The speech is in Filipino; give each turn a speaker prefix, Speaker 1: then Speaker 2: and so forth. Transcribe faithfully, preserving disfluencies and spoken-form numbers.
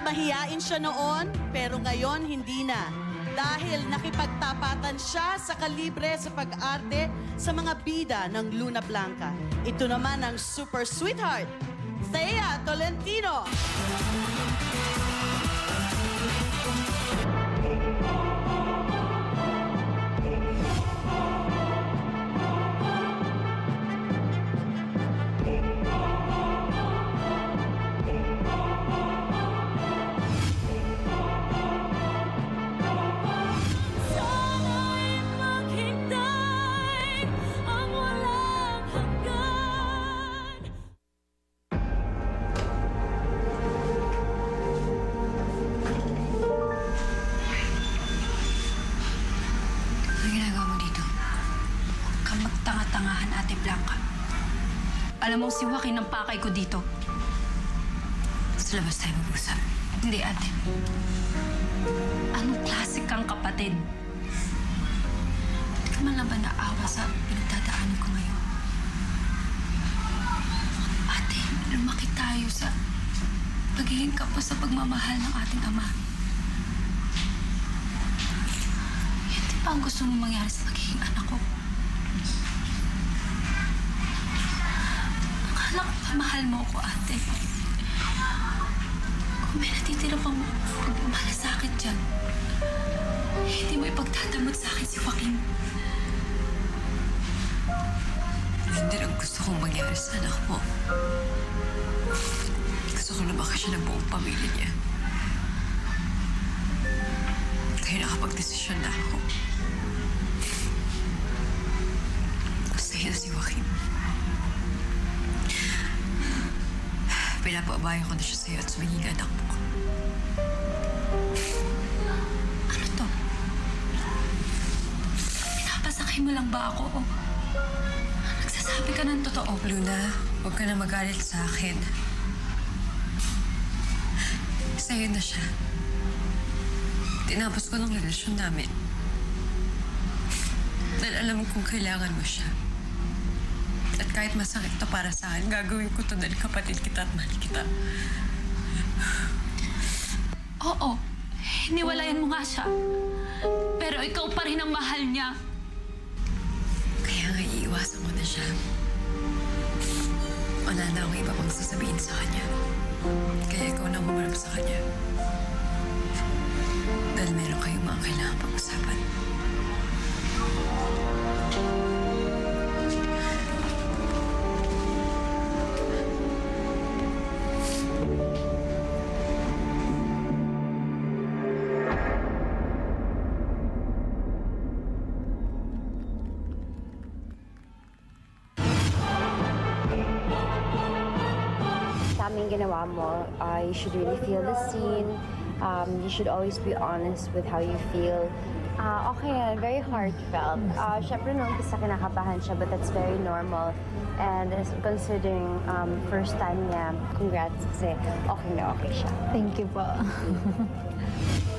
Speaker 1: mahiyain siya noon, pero ngayon hindi na. Dahil nakipagtapatan siya sa kalibre sa pag-arte sa mga bida ng Luna Blanca. Ito naman ang super sweetheart, Thea Tolentino.
Speaker 2: Alam mo, si Joaquin ang pakay ko dito.
Speaker 3: Sa labas tayo mag-usap.
Speaker 2: Hindi, ate. Anong klase kang kapatid? Hindi ka man lang ba naawa sa pinagdadaanan ko ngayon? Ate, lumaki tayo sa pagiging kapos sa pagmamahal ng ating ama. Hindi pa ang gusto mong mangyari sa pagiging anak ko. Mahal mo ako, ate. Kung may natitira pang malasakit dyan, hindi mo ipagdadamot sa akin si Joaquin.
Speaker 3: Hindi lang gusto kong mangyari sa anak mo. Gusto ko lumaki siya ng buong pamilya niya. Kaya nakapag-desisyon na ako. Gusto niya si Joaquin. Pinapabayan ko na siya sa'yo at sumingin anak mo.
Speaker 2: Ano to? Pinapasakay mo lang ba ako? O nagsasabi ka ng totoo?
Speaker 3: Luna, huwag ka na magalit sa akin. Sa'yo na siya. Tinapos ko ng relasyon namin. Dahil alam kong kailangan mo siya. At kahit masakit to para sa akin, gagawin ko to dahil kapatid kita at mahal kita.
Speaker 2: Oo, hiniwalayan mo nga siya. Pero ikaw pa rin ang mahal niya.
Speaker 3: Kaya nga iiwasan ko na siya. Wala na akong iba pang sasabihin sa kanya. Kaya ikaw na humarap sa kanya. Dahil meron kayong mga kailangan pag-usapan.
Speaker 4: Tamang ginawa mo, uh, you should really feel the scene. Um, you should always be honest with how you feel. Uh, okay yan, very heartfelt. Uh, Siyempre, noong umpisa kinakabahan siya, but that's very normal. And considering um, first time niya, congrats kasi okay na okay siya.
Speaker 5: Thank you po.